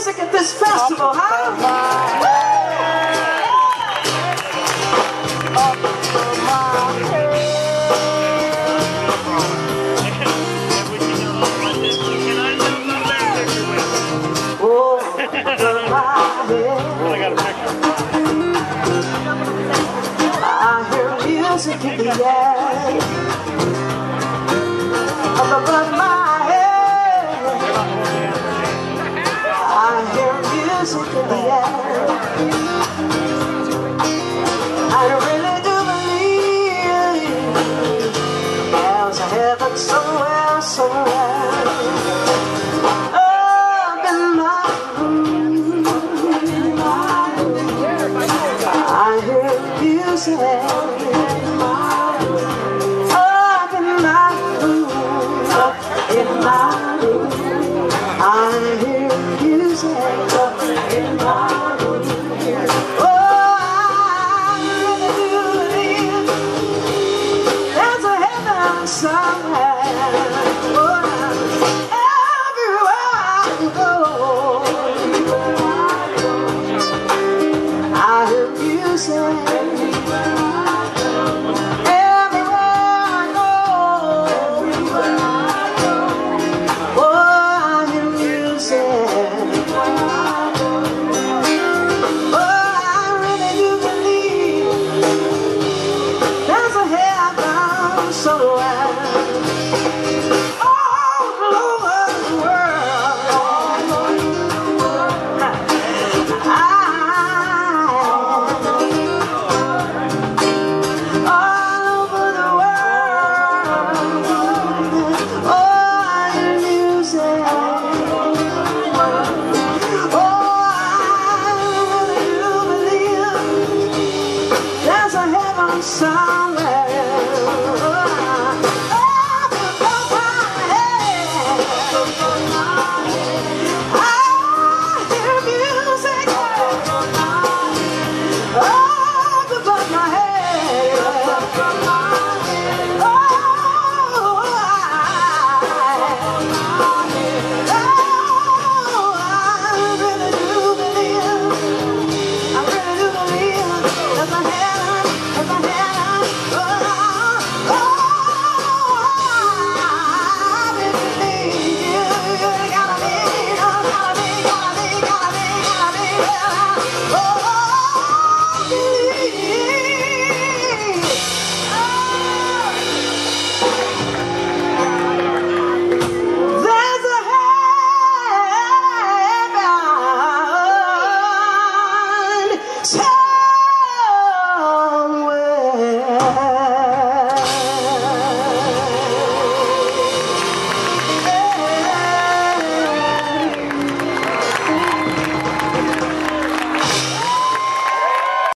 music at this festival, huh? I hear music in the air above my head. I hear music in the air. I really do believe there's a heaven somewhere, somewhere up in my room. I hear music up in my room. I hear music up in my room. Oh, I really do believe there's a heaven somewhere. Oh, everywhere I go.